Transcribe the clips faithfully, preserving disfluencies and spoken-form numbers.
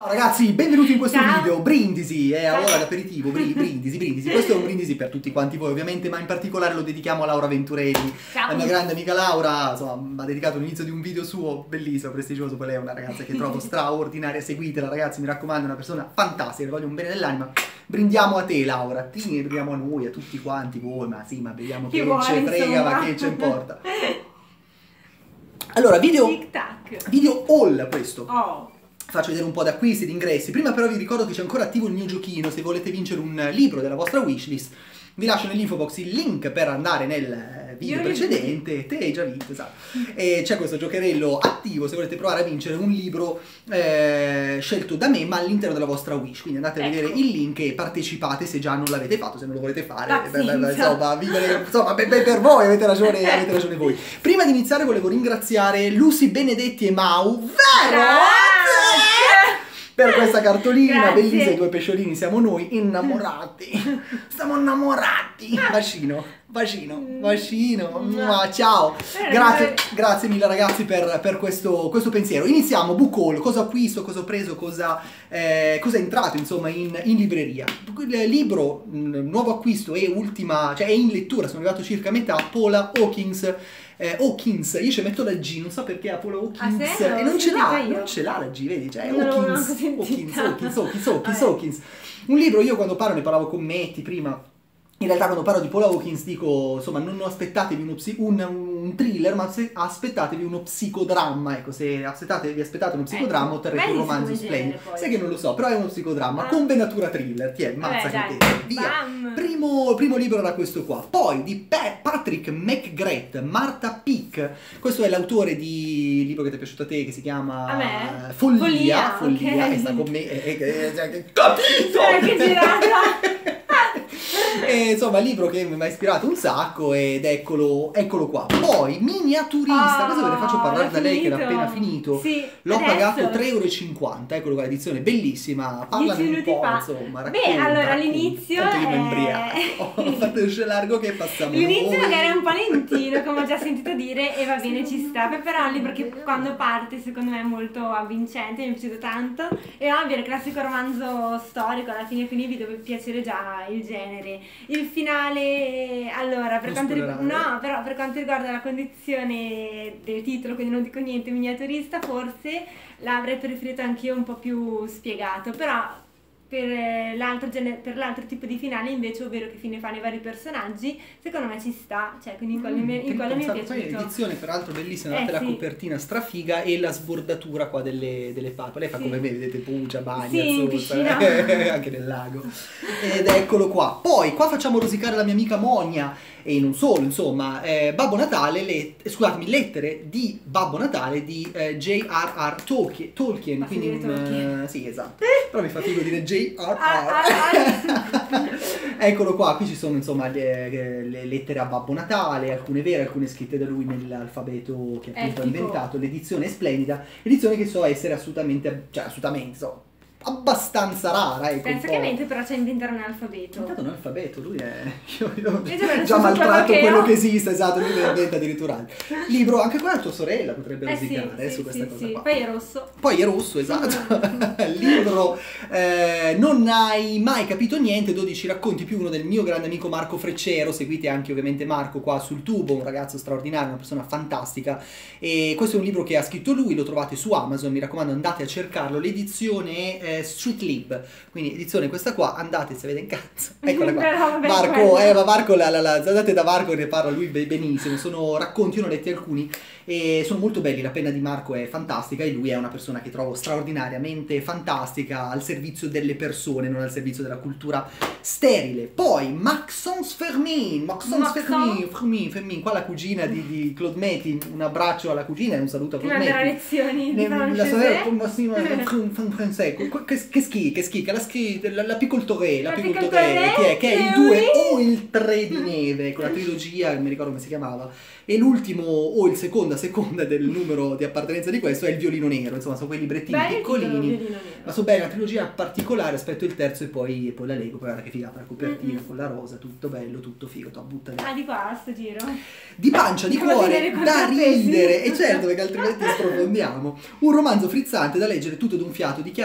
Ciao ragazzi, benvenuti in questo Ciao. video. Brindisi, è ora d'aperitivo, bri brindisi, brindisi. Questo è un brindisi per tutti quanti voi ovviamente, ma in particolare lo dedichiamo a Laura Venturelli. Ciao. La mia grande amica Laura, insomma, mi ha dedicato l'inizio di un video suo bellissimo, prestigioso. Poi lei è una ragazza che trovo straordinaria, seguitela ragazzi, mi raccomando, è una persona fantastica, le voglio un bene dell'anima. Brindiamo a te Laura, ti brindiamo a noi, a tutti quanti voi, ma sì, ma vediamo che vuole, ce frega, insomma. ma che ce importa. Allora, video, Tic tac. video haul questo. Oh. Faccio vedere un po' di acquisti, di ingressi. Prima però vi ricordo che c'è ancora attivo il mio giochino. Se volete vincere un libro della vostra wishlist, vi lascio nell'info box il link per andare nel video Io precedente. Te hai già vinto, esatto. E c'è questo giocherello attivo se volete provare a vincere un libro eh, scelto da me, ma all'interno della vostra wish. Quindi andate a Ecco. vedere il link e partecipate se già non l'avete fatto. Se non lo volete fare, beh, beh, beh, Pazienza. insomma, vivere, insomma, beh, beh, per voi avete ragione, avete ragione voi. Prima di iniziare volevo ringraziare Lucy Benedetti e Mau, vero? Per questa cartolina Grazie. bellissima, i due pesciolini siamo noi innamorati. Siamo innamorati. Bacino, bacino, bacino. Mua, ciao. Grazie, grazie mille ragazzi per, per questo, questo pensiero. Iniziamo, book haul. Cosa ho acquisto, cosa ho preso, cosa, eh, cosa è entrato insomma in, in libreria. Il libro, mh, nuovo acquisto e ultima, cioè è in lettura, sono arrivato circa a metà, Paula Hawkins. Eh, Hawkins, io ci metto la G, non so perché a Paula Hawkins, Ah, sì? e non ce l'ha, Sentita io. non ce l'ha la G, vedi, cioè Non l'avevo Hawkins, neanche Hawkins, sentita. Hawkins, Hawkins, Hawkins, Vabbè. Hawkins. Un libro, io quando parlo, ne parlavo con Metti prima, in realtà quando parlo di Paula Hawkins dico, insomma, non aspettatevi uno psi- un, un thriller, ma se- aspettatevi uno psicodramma, ecco, se aspettate, vi aspettate uno psicodramma Ecco, otterrete un bellissimo romanzo come genere, splendido. poi. Sai che non lo so, però è uno psicodramma, Ah. con venatura thriller, ti è, mazza Vabbè, che dai. te, via. Bam. Primo, primo libro era questo qua, poi di Pa- Patrick McGrath, Martha Peak, questo è l'autore di libro che ti è piaciuto a te, che si chiama A me? Follia, Follia, Follia, ok. e sta con me, e, e, e, e- capito? Eh, che girata. E, insomma, libro che mi ha ispirato un sacco ed eccolo, eccolo qua. Poi, miniaturista, Ah, questo ve ne faccio parlare l'ho da lei che era finito. appena finito. Sì, L'ho adesso. pagato tre euro e cinquanta, eccolo qua, l'edizione bellissima, parlami Dieci un minuti po', fa. insomma, Beh, racconta, allora, racconta. all'inizio Tanto io mi è- imbriaco, ho fatto uscire largo che passiamo L'inizio noi. magari è un po' lentino, come ho già sentito dire, e va bene, ci sta. Però è un libro che quando parte secondo me è molto avvincente, mi è piaciuto tanto. E ovvio, il classico romanzo storico, alla fine quindi vi deve piacere già il genere. Il finale, allora, per Non quanto, rig- spoilerare. no, però per quanto riguarda la condizione del titolo, quindi non dico niente, miniaturista, forse l'avrei preferito anch'io un po' più spiegato, però per eh, l'altro gene- per l'altro tipo di finale invece, ovvero che fine fanno i vari personaggi, secondo me ci sta, cioè quindi in quello, mi- in quello mi è Poi piaciuto. edizione peraltro bellissima, Eh, guardate la sì. copertina strafiga e la sbordatura qua delle, delle pappe. Lei fa Sì. come me, vedete, pugia, bagna, Sì, in zozza, piscina. anche nel lago. Ed eccolo qua. Poi qua facciamo rosicare la mia amica Monia e non solo, insomma, eh, Babbo Natale, le, eh, scusatemi, lettere di Babbo Natale di eh, J R R Tolkien, Tolkien Ma quindi si un, dice Tolkien. eh, sì, esatto. Però mi fa figo dire J R Ah, ah, R. Eccolo qua, qui ci sono insomma le, le lettere a Babbo Natale, alcune vere, alcune scritte da lui nell'alfabeto che appunto ha Etico. inventato. L'edizione è splendida, edizione che so essere assolutamente, cioè assolutamente, so, abbastanza rara, ecco. Penso un che po'. mente però c'è inventare un alfabeto. Intanto un alfabeto, lui è... Io, io Io già me già ne sono maltratto quello che quello ho. che esiste, esatto, lui ne inventa addirittura altri. Libro, anche qua tua sorella potrebbe Eh sì, rosicare eh, sì, su questa sì, cosa sì. qua. Poi è rosso. Poi è rosso, esatto. Libro eh, Non hai mai capito niente, dodici racconti più uno del mio grande amico Marco Freccero. Seguite anche ovviamente Marco qua sul tubo, un ragazzo straordinario, una persona fantastica. E questo è un libro che ha scritto lui, lo trovate su Amazon, mi raccomando andate a cercarlo. L'edizione è Street Lib, quindi edizione questa qua, andate se vede in cazzo. Eccola qua. Però vabbè, Marco, quella. eh, ma Marco, la, la, la, andate da Marco, ne parla lui be- benissimo. Sono racconti, io ne ho letti alcuni e sono molto belli. La penna di Marco è fantastica e lui è una persona che trovo straordinariamente fantastica, al servizio delle persone, non al servizio della cultura sterile. Poi Maxence Fermin, Maxence Maxence. Fermin, Fermin, Fermin, qua la cugina di, di Claude Meti, un abbraccio alla cugina e un saluto a Ti Claude manderà Meti. lezioni di Ne- La francese. sorella con Massimo francese, che, che schi, che schi, che la schi, la, la Picoltoré, la La Picoltoré, Picoltoré, che è, che è il eh, due oui. o il tre di neve, con la trilogia, non mi ricordo come si chiamava, e l'ultimo o il secondo a seconda del numero di appartenenza di questo è il violino nero, insomma sono quei librettini Bello il titolo, piccolini, Violino Nero. ma sono belli, una trilogia particolare, aspetto il terzo e poi, e poi la leggo, guarda che figata la copertina Mm-mm. con la rosa, tutto bello, tutto figo, to, butta lì. Ah, di qua, sto giro. Di pancia, di Come cuore, tenere da contrappesi. ridere, e certo perché altrimenti sprofondiamo. Un romanzo frizzante da leggere tutto d'un fiato di Chiara Pelossi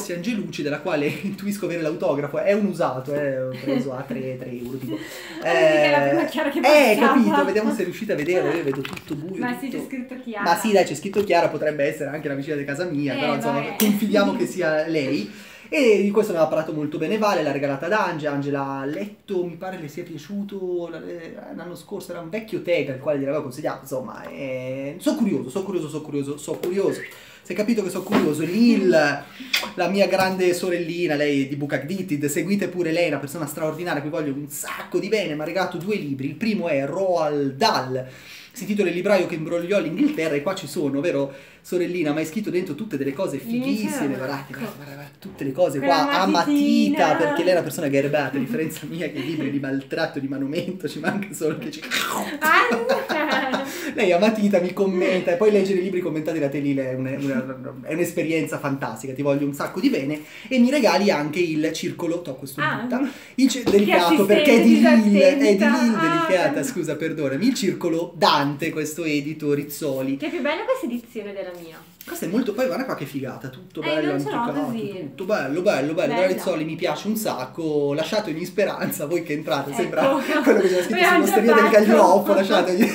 Rossi Angelucci, della quale intuisco avere l'autografo, è un usato, eh, ho preso a tre euro tipo. Eh, la prima Chiara che eh, passava. capito, vediamo se riuscite a vedere, io vedo tutto buio. Ma tutto... sì, c'è scritto Chiara. Ma sì, dai, c'è scritto Chiara, potrebbe essere anche la vicina di casa mia, Eh, però insomma, vabbè. confidiamo che sia lei. E di questo mi ha parlato molto bene Vale, l'ha regalata ad Angela, Angela ha letto, mi pare le sia piaciuto l'anno scorso, era un vecchio tega il quale gli aveva consigliato, insomma, e... sono curioso, sono curioso, sono curioso, sono curioso. Si è capito che sono curioso. Lil, la mia grande sorellina, lei di Book Addicted, seguite pure lei, una persona straordinaria, qui voglio un sacco di bene, mi ha regalato due libri, il primo è Roald Dahl, si intitola Il libraio che imbrogliò l'Inghilterra, e qua ci sono, vero sorellina, ma hai scritto dentro tutte delle cose fighissime, guardate, guarda, guarda, tutte le cose qua, a matita, perché lei è una persona garbata, a differenza mia che libri di maltratto, di manumento, ci manca solo che ci... Lei a matita mi commenta, e poi leggere i libri commentati da te lì è, una, una, è un'esperienza fantastica, ti voglio un sacco di bene, e mi regali anche il circolo, tocco questo ah, il delicato, perché è di Lil, è di Lil, ah, delicata, scusa, perdonami, il circolo Dante, questo edito Rizzoli. Che è più bella questa edizione della mia. Questo è molto, poi guarda qua che figata, tutto eh, bello, non ce l'ho anticato, così. tutto bello, bello, bello, Bella. della Rizzoli mi piace un sacco, lasciate ogni speranza, voi che entrate, Ecco. sembra quello che c'era scritto Abbiamo sull'osteria già del fatto. Gagliofo, lasciate ogni...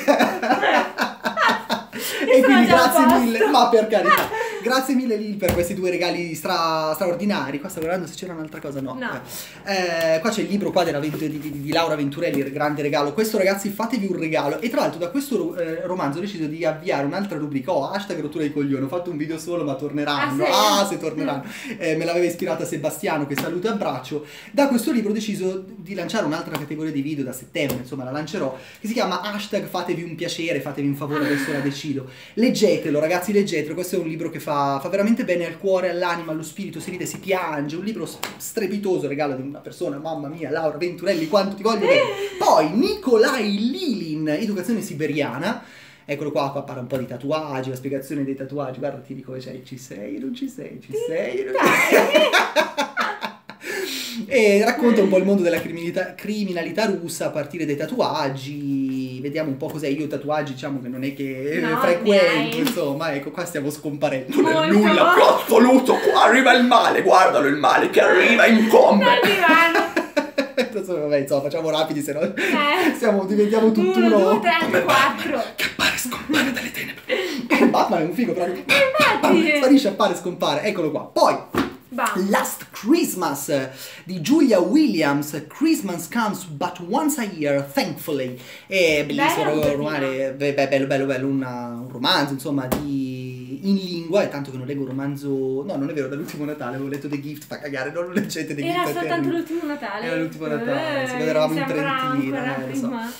E sono quindi già a grazie posto. mille, ma per carità, grazie mille Lil per questi due regali stra, straordinari. Qua sto guardando se c'era un'altra cosa, no. No. Eh, qua c'è il libro qua della, di, di, di Laura Venturelli, il grande regalo. Questo ragazzi fatevi un regalo. E tra l'altro da questo eh, romanzo ho deciso di avviare un'altra rubrica, oh, hashtag rottura di coglione, ho fatto un video solo ma torneranno, ah, ah se torneranno. Eh, me l'aveva ispirata Sebastiano, che saluto e abbraccio. Da questo libro ho deciso di lanciare un'altra categoria di video da settembre, insomma la lancerò, che si chiama hashtag fatevi un piacere, fatevi un favore, adesso la decido. Leggetelo ragazzi, leggetelo, questo è un libro che fa, fa veramente bene al cuore, all'anima, allo spirito, si ride, si piange, un libro strepitoso, regalo di una persona, mamma mia, Laura Venturelli, quanto ti voglio bene. Poi Nikolai Lilin, Educazione siberiana, eccolo qua, qua parla un po' di tatuaggi, la spiegazione dei tatuaggi, guarda ti dico, cioè, ci sei, non ci sei, ci sei, non ci sei. E racconta un po' il mondo della criminalità, criminalità russa a partire dai tatuaggi. Vediamo un po' cos'è. Io tatuaggi diciamo che non è che no, frequento, dai. insomma, ecco qua stiamo scomparendo. Molto. Non è nulla più assoluto, qua arriva il male, guardalo il male che arriva in combat. Adesso, vabbè, insomma, facciamo rapidi, se no eh. siamo, diventiamo tutt'uno. uno, due, tre, quattro. Che appare, scompare dalle tenebre. Batman è un figo proprio. Infatti. Sparisce, appare, scompare. Eccolo qua. Poi Bam. Last Christmas di Julia Williams, Christmas comes but once a year, thankfully. È bellissimo, Bello, romane, be- be- bello, bello, bello, una- un romanzo, insomma, di, in lingua, è tanto che non leggo un romanzo, no, non è vero, dall'ultimo Natale, avevo letto The Gift, fa cagare, non lo leggete The Gift. Era è soltanto terribile. l'ultimo Natale. Era l'ultimo Natale, eh, sì, quando eravamo in sembra Trentino, ancora eh, lo so. prima.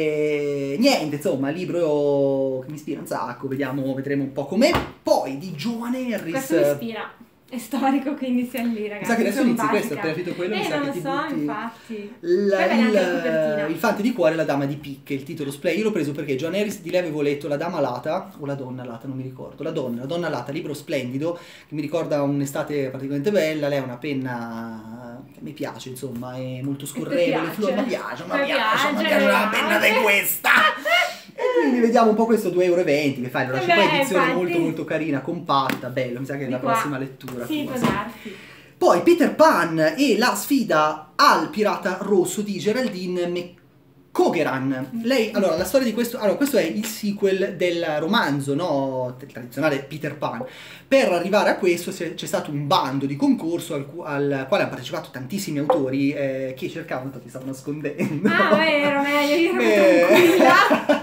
E niente, insomma, libro che mi ispira un sacco, vediamo, vedremo un po' com'è. Poi di Joan Harris. Questo mi ispira. È storico, quindi siamo lì, ragazzi. Mi sa che adesso sono inizi basica. questo, appena finito quello, eh, mi sa non che lo ti so, butti... infatti. La, Poi viene anche la il, copertina. il Fante di cuore, la dama di picche, il titolo splay. Io l'ho preso perché Joan Harris, di lei avevo letto La dama lata, o la donna lata, non mi ricordo. La donna, la donna lata, libro splendido, che mi ricorda un'estate praticamente bella. Lei ha una penna che mi piace, insomma, è molto scorrevole. piace? Mi piace, mi Mi piace, mi piace, piace una mi penna piace. di questa. E quindi vediamo un po' questo due euro e venti che fai, allora c'è Vabbè, poi edizione infatti. molto molto carina, compatta, bello, mi sa che è Di la qua. prossima lettura. Sì, tua, può sì. darsi. Poi Peter Pan e la sfida al pirata rosso di Geraldine McCogeran. Lei, allora, la storia di questo, allora, questo è il sequel del romanzo, no, tradizionale Peter Pan. Per arrivare a questo c'è c'è stato un bando di concorso al, cu- al quale hanno partecipato tantissimi autori eh, che cercavano, infatti stavo nascondendo. Ah, vero, meglio, io ero Eh. tranquilla.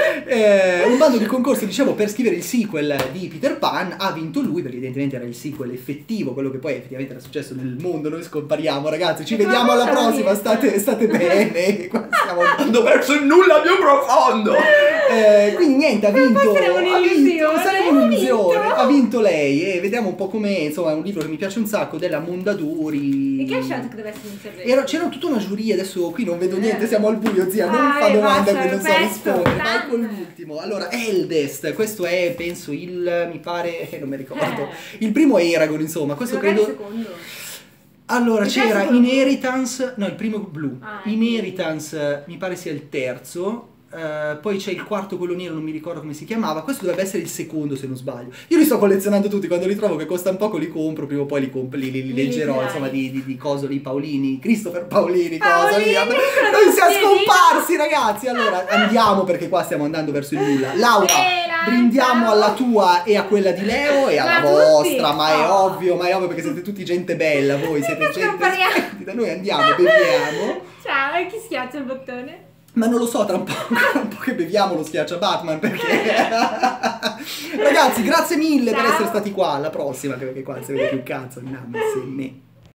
Eh, un bando di concorso, dicevo, per scrivere il sequel di Peter Pan. Ha vinto lui perché evidentemente era il sequel effettivo, quello che poi effettivamente era successo nel mondo. Noi scompariamo, ragazzi, ci E vediamo come alla sono prossima, vista? state, state bene. Qua stiamo andando verso il nulla più profondo. Eh, quindi niente, ha vinto, poi saremo ha vinto, un'illusione, saremo ha un'illusione, vinto. ha vinto lei e vediamo un po' com'è, insomma è un libro che mi piace un sacco, della Mondadori. E chi ha scelto che deve essere un cervello? Era- c'era tutta una giuria, adesso qui non vedo niente, siamo al buio, zia, non Ah, fa eh, domande a basta, cui non so perfetto, rispondere. Vai tanto. con l'ultimo. Allora, Eldest, questo è, penso, il, mi pare, eh, non mi ricordo. Eh. Il primo è Eragon, insomma, questo Magari credo... il secondo. Allora, Il c'era terzo quello Inheritance, no, il primo blu. Ah, ecco. Inheritance, mi pare sia il terzo. Uh, poi c'è il quarto, quello nero, non mi ricordo come si chiamava. Questo dovrebbe essere il secondo, se non sbaglio. Io li sto collezionando tutti, quando li trovo che costano poco li compro, prima o poi li, compro, li, li, li leggerò, insomma, di, di, di coso lì, Paolini, Christopher Paolini, cosa lì. Noi siamo scomparsi, ragazzi. Allora andiamo, perché qua stiamo andando verso il nulla. Laura, Bella, brindiamo ciao. alla tua e a quella di Leo e alla Ma vostra, tutti? ma è Oh. ovvio, ma è ovvio, perché siete tutti gente bella, voi siete Perché gente scompariamo? splendida. Noi andiamo, beviamo. Ciao, e chi schiaccia il bottone? Ma non lo so, tra un po', tra un po' che beviamo lo schiaccia Batman, perché... Ragazzi, grazie mille Ciao. per essere stati qua, alla prossima, perché qua non si vede più cazzo, andiamo, se ne...